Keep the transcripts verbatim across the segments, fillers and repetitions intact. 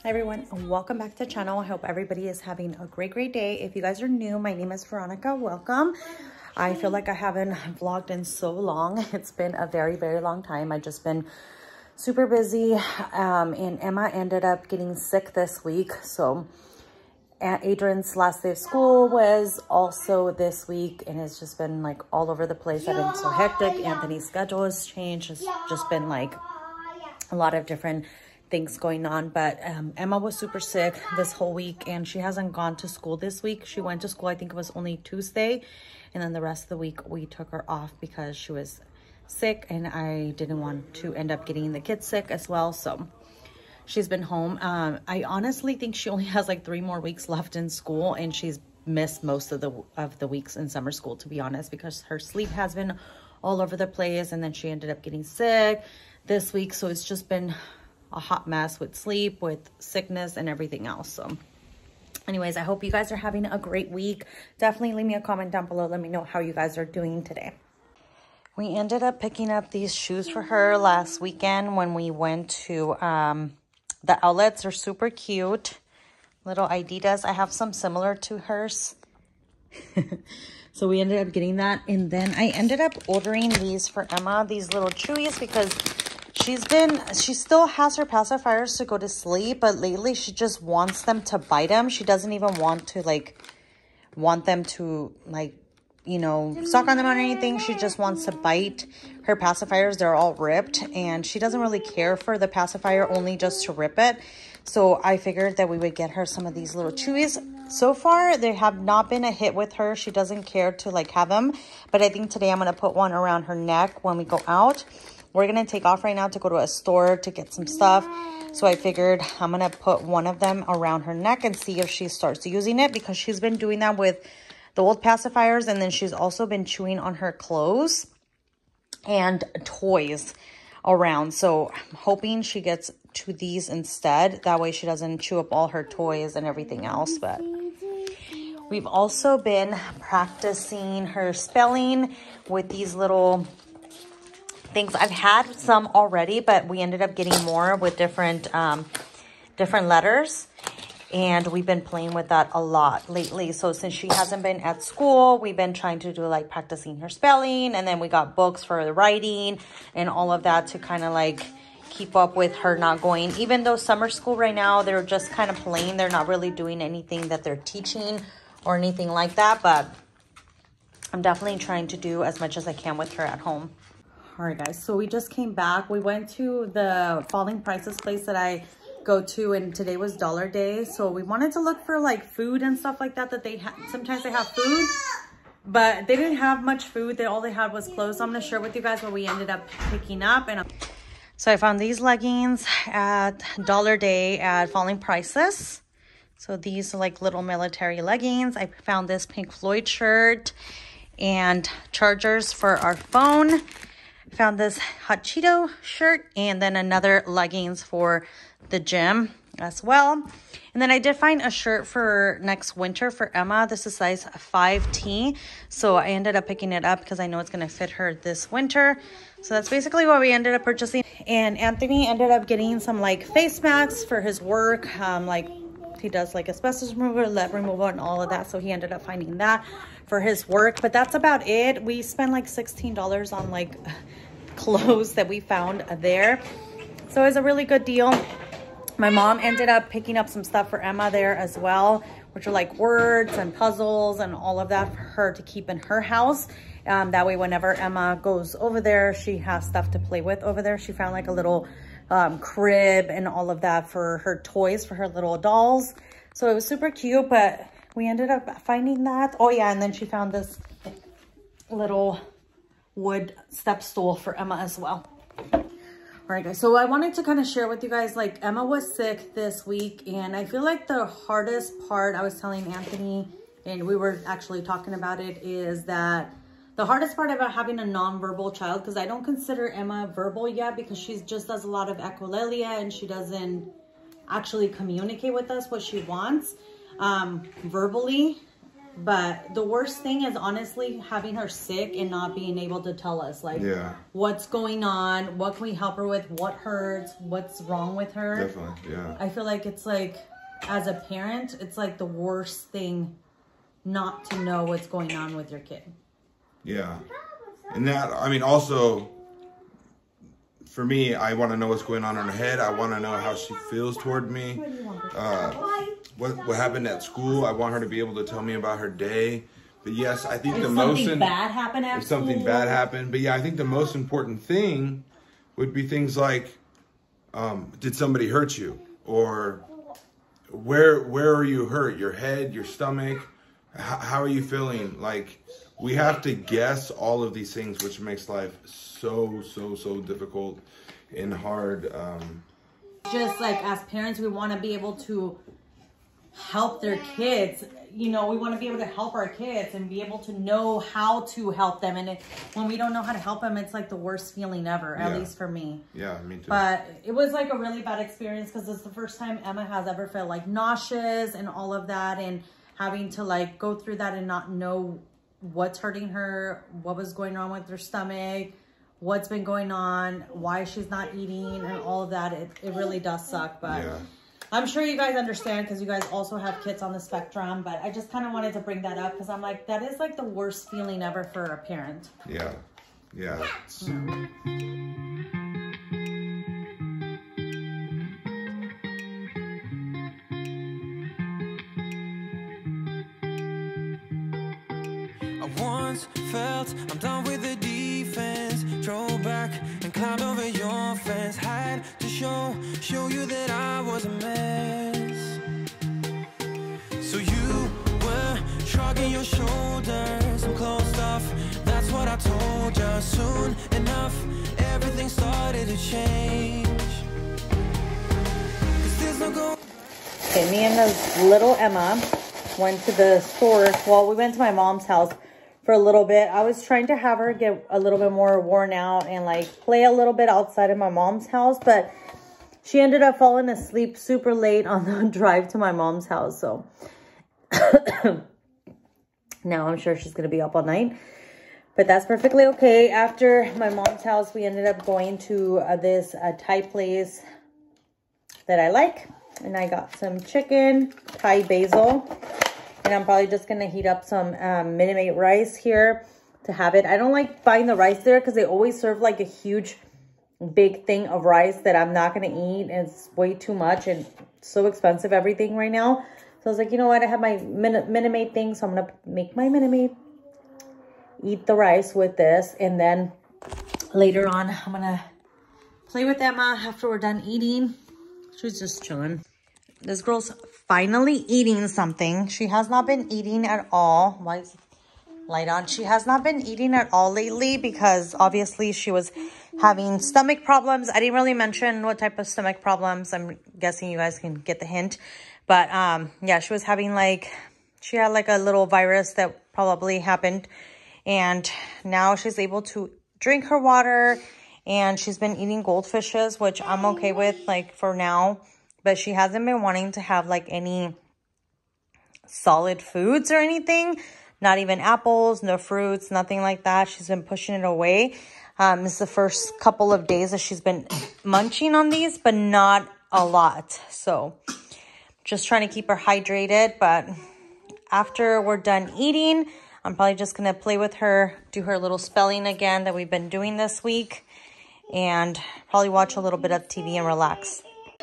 Hi everyone, and welcome back to the channel. I hope everybody is having a great, great day. If you guys are new, my name is Veronica. Welcome. I feel like I haven't vlogged in so long. It's been a very, very long time. I've just been super busy, um, and Emma ended up getting sick this week. So Adrian's last day of school was also this week, and it's just been like all over the place. I've been so hectic. Anthony's schedule has changed. It's just been like a lot of different things going on, but um, Emma was super sick this whole week, and she hasn't gone to school this week. She went to school, I think it was only Tuesday, and then the rest of the week we took her off because she was sick, and I didn't want to end up getting the kids sick as well. So she's been home. Um, I honestly think she only has like three more weeks left in school, and she's missed most of the of the weeks in summer school, to be honest, because her sleep has been all over the place, and then she ended up getting sick this week. So it's just been a hot mess with sleep, with sickness, and everything else. So anyways, I hope you guys are having a great week. Definitely leave me a comment down below. Let me know how you guys are doing today. We ended up picking up these shoes for her last weekend when we went to um, the outlets. They're super cute. Little Adidas. I have some similar to hers. So we ended up getting that. And then I ended up ordering these for Emma, these little chewies, because She's been, she still has her pacifiers to go to sleep, but lately she just wants them to bite them. She doesn't even want to, like, want them to, like, you know, suck on them or anything. She just wants to bite her pacifiers. They're all ripped, and she doesn't really care for the pacifier, only just to rip it. So I figured that we would get her some of these little chewies. So far, they have not been a hit with her. She doesn't care to, like, have them, but I think today I'm going to put one around her neck when we go out. We're going to take off right now to go to a store to get some stuff. So I figured I'm going to put one of them around her neck and see if she starts using it, because she's been doing that with the old pacifiers. And then she's also been chewing on her clothes and toys around. So I'm hoping she gets to these instead. That way she doesn't chew up all her toys and everything else. But we've also been practicing her spelling with these little things. I've had some already, but we ended up getting more with different um, different letters, and we've been playing with that a lot lately. So since she hasn't been at school, we've been trying to do like practicing her spelling, and then we got books for the writing and all of that to kind of like keep up with her not going. Even though summer school right now, they're just kind of playing. They're not really doing anything that they're teaching or anything like that, but I'm definitely trying to do as much as I can with her at home. All right, guys, so we just came back. We went to the Falling Prices place that I go to, and today was Dollar Day. So we wanted to look for like food and stuff like that, that they have. Sometimes they have food, but they didn't have much food. They, all they had was clothes. So I'm gonna share with you guys what we ended up picking up. And so I found these leggings at Dollar Day at Falling Prices. So these are like little military leggings. I found this Pink Floyd shirt and chargers for our phone. Found this Hot Cheeto shirt, and then another leggings for the gym as well. And then I did find a shirt for next winter for Emma. This is size five T. So I ended up picking it up because I know it's going to fit her this winter. So that's basically what we ended up purchasing. And Anthony ended up getting some like face masks for his work. Um, like he does like asbestos removal, lead removal, and all of that. So he ended up finding that for his work. But that's about it. We spent like sixteen dollars on like clothes that we found there. So it was a really good deal. My mom ended up picking up some stuff for Emma there as well, which are like words and puzzles and all of that for her to keep in her house. Um, that way, whenever Emma goes over there, she has stuff to play with over there. She found like a little um, crib and all of that for her toys, for her little dolls. So it was super cute, but we ended up finding that. Oh yeah, and then she found this little wood step stool for Emma as well. All right, guys, so I wanted to kind of share with you guys, like, Emma was sick this week, and I feel like the hardest part, I was telling Anthony, and we were actually talking about it, is that the hardest part about having a non-verbal child, because I don't consider Emma verbal yet, because she just does a lot of echolalia, and she doesn't actually communicate with us what she wants um, verbally. But the worst thing is honestly having her sick and not being able to tell us like yeah. what's going on, what can we help her with, what hurts, what's wrong with her. Definitely, yeah. I feel like it's like, as a parent, it's like the worst thing not to know what's going on with your kid. Yeah. And that, I mean, also, for me, I want to know what's going on in her head. I want to know how she feels toward me. Uh, what what happened at school. I want her to be able to tell me about her day. But yes, I think if the most... If something bad happened at If something school. bad happened. But yeah, I think the most important thing would be things like, um, did somebody hurt you? Or where where are you hurt? Your head, your stomach? H how are you feeling? Like, we have to guess all of these things, which makes life so, so, so difficult and hard. Um, Just like as parents, we want to be able to help their kids. You know, we want to be able to help our kids and be able to know how to help them. And it, when we don't know how to help them, it's like the worst feeling ever, at Yeah. least for me. yeah, me too. But it was like a really bad experience because it's the first time Emma has ever felt like nauseous and all of that, and having to like go through that and not know what's hurting her, what was going on with her stomach, what's been going on, why she's not eating, and all of that. It, it really does suck, but Yeah. I'm sure you guys understand because you guys also have kids on the spectrum. But I just kind of wanted to bring that up because I'm like, that is like the worst feeling ever for a parent. Yeah, yeah. I once felt I'm done with the defense. Drove back and climbed over your fence. Had to show, show you that I was a mess. So you were shrugging your shoulders. I'm closed off, that's what I told you. Soon enough, everything started to change. 'Cause there's no go. Okay, me and the little Emma went to the store. Well, we went to my mom's house for a little bit. I was trying to have her get a little bit more worn out and like play a little bit outside of my mom's house, but she ended up falling asleep super late on the drive to my mom's house. So now I'm sure she's going to be up all night, but that's perfectly okay. After my mom's house, we ended up going to uh, this uh, Thai place that I like. And I got some chicken, Thai basil. And I'm probably just going to heat up some um, Minute Maid rice here to have it. I don't like buying the rice there because they always serve like a huge, big thing of rice that I'm not going to eat. And it's way too much and so expensive, everything right now. So I was like, you know what? I have my Minute, Minute Maid thing. So I'm going to make my Minute Maid, eat the rice with this. And then later on, I'm going to play with Emma after we're done eating. She's just chilling. This girl's finally eating something. She has not been eating at all. Why is light on? She has not been eating at all lately because obviously she was having stomach problems. I didn't really mention what type of stomach problems. I'm guessing you guys can get the hint. But um, yeah, she was having like, she had like a little virus that probably happened. And now she's able to drink her water. And she's been eating goldfishes, which I'm okay with, like, for now. But she hasn't been wanting to have, like, any solid foods or anything. Not even apples, no fruits, nothing like that. She's been pushing it away. Um, this is the first couple of days that she's been munching on these, but not a lot. So, just trying to keep her hydrated. But after we're done eating, I'm probably just going to play with her, do her little spelling again that we've been doing this week. And probably watch a little bit of T V and relax.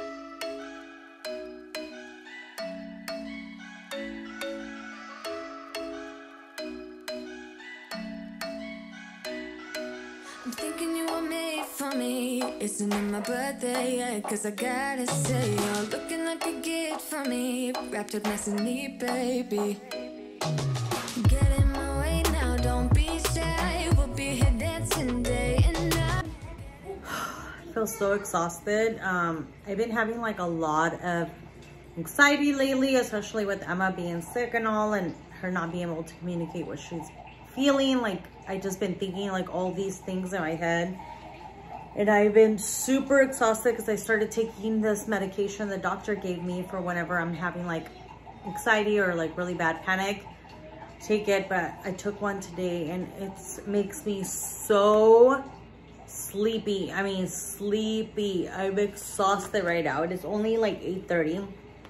I'm thinking you were made for me. Isn't it my birthday yet? Cause I gotta say, you're looking like a gift for me. Wrapped up nice and neat, baby. Get in my way now, don't be shy. We'll be here dancing day and night. I feel so exhausted. Um, I've been having like a lot of anxiety lately, especially with Emma being sick and all, and her not being able to communicate what she's feeling. Like, I just been thinking like all these things in my head, and I've been super exhausted because I started taking this medication the doctor gave me for whenever I'm having like anxiety or like really bad panic. take it, but I took one today and it makes me so sleepy. I mean, sleepy. I'm exhausted right now. It is only like eight thirty.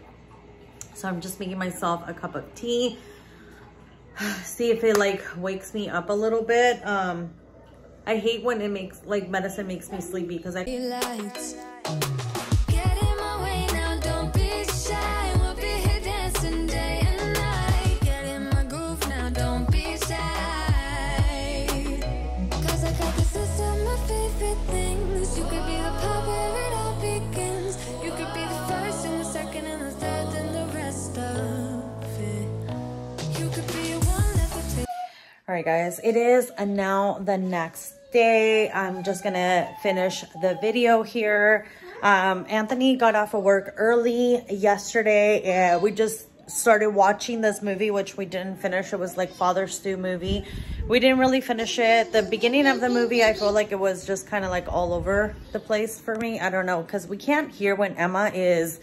So I'm just making myself a cup of tea. See if it like wakes me up a little bit. Um, I hate when it makes, like medicine makes me sleepy because I... Lights. Get in my way now, don't be shy. We'll be here dancing day and night. Get in my groove now, don't be shy. Cause I got this list of my favorite things. You could be the part where it all begins. You could be the first and the second and the third and the rest of it. You could be one left to... All right, guys, it is uh, now the next day. I'm just gonna finish the video here. Um, Anthony got off of work early yesterday. Uh, we just started watching this movie, which we didn't finish. It was like Father Stu movie. We didn't really finish it. The beginning of the movie, I feel like it was just kind of like all over the place for me. I don't know, because we can't hear when Emma is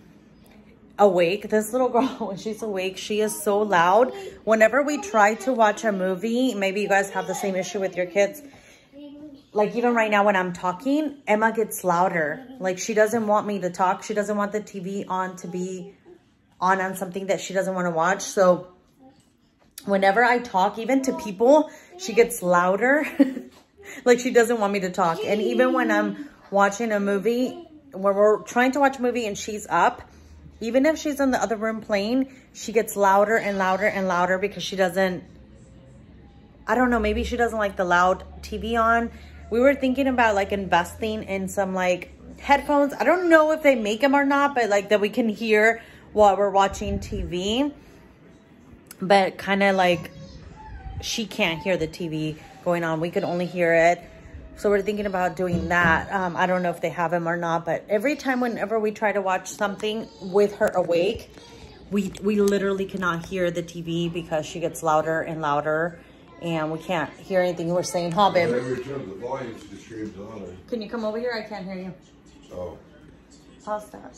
awake. This little girl, when she's awake, she is so loud. Whenever we try to watch a movie, maybe you guys have the same issue with your kids. Like even right now when I'm talking, Emma gets louder. Like she doesn't want me to talk. She doesn't want the T V on to be on on something that she doesn't want to watch. So whenever I talk, even to people, she gets louder. Like she doesn't want me to talk. And even when I'm watching a movie, when we're trying to watch a movie and she's up, even if she's in the other room playing, she gets louder and louder and louder because she doesn't, I don't know, maybe she doesn't like the loud T V on. We were thinking about like investing in some like headphones. I don't know if they make them or not, but like that we can hear while we're watching T V. But kind of like she can't hear the T V going on. We could only hear it. So we're thinking about doing that. Um, I don't know if they have them or not, but every time whenever we try to watch something with her awake, we, we literally cannot hear the T V because she gets louder and louder and we can't hear anything we're saying. Huh, babe? Whenever you turn up the volume, she just screams louder. Can you come over here? I can't hear you. Oh. Pause that.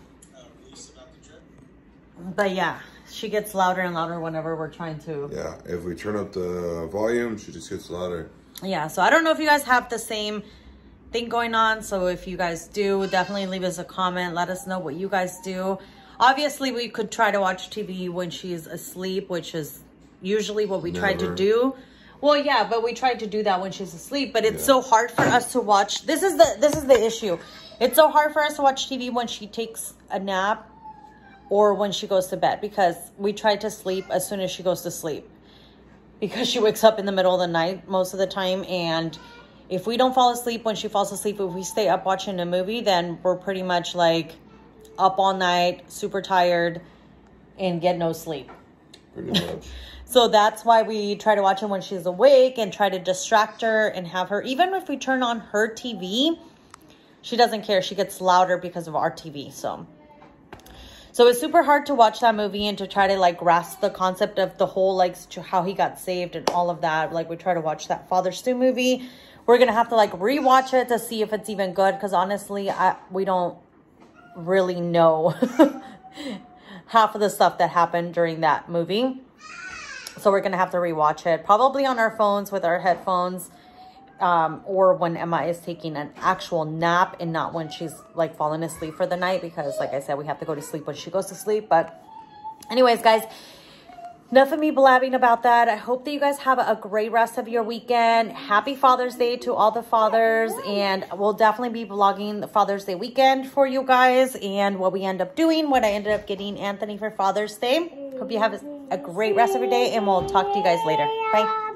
But yeah, she gets louder and louder whenever we're trying to. Yeah, if we turn up the volume, she just gets louder. Yeah, so I don't know if you guys have the same thing going on. So if you guys do, definitely leave us a comment. Let us know what you guys do. Obviously, we could try to watch T V when she's asleep, which is usually what we try to do. Well, yeah, but we tried to do that when she's asleep. But it's yeah. so hard for us to watch. This is the this is the issue. It's so hard for us to watch T V when she takes a nap or when she goes to bed because we try to sleep as soon as she goes to sleep. Because she wakes up in the middle of the night most of the time. And if we don't fall asleep when she falls asleep, if we stay up watching a movie, then we're pretty much like up all night, super tired, and get no sleep. Pretty much. So that's why we try to watch it when she's awake and try to distract her and have her. Even if we turn on her T V, she doesn't care. She gets louder because of our T V. So... So it's super hard to watch that movie and to try to like grasp the concept of the whole like how he got saved and all of that. Like we try to watch that Father Stu movie. We're going to have to like rewatch it to see if it's even good. Because honestly, I, we don't really know half of the stuff that happened during that movie. So we're going to have to rewatch it. Probably on our phones with our headphones. Um, or when Emma is taking an actual nap and not when she's like falling asleep for the night because like I said, we have to go to sleep when she goes to sleep. But anyways, guys, enough of me blabbing about that. I hope that you guys have a great rest of your weekend. Happy Father's Day to all the fathers. And we'll definitely be vlogging the Father's Day weekend for you guys and what we end up doing, what I ended up getting Anthony for Father's Day. Hope you have a great rest of your day and we'll talk to you guys later. Bye.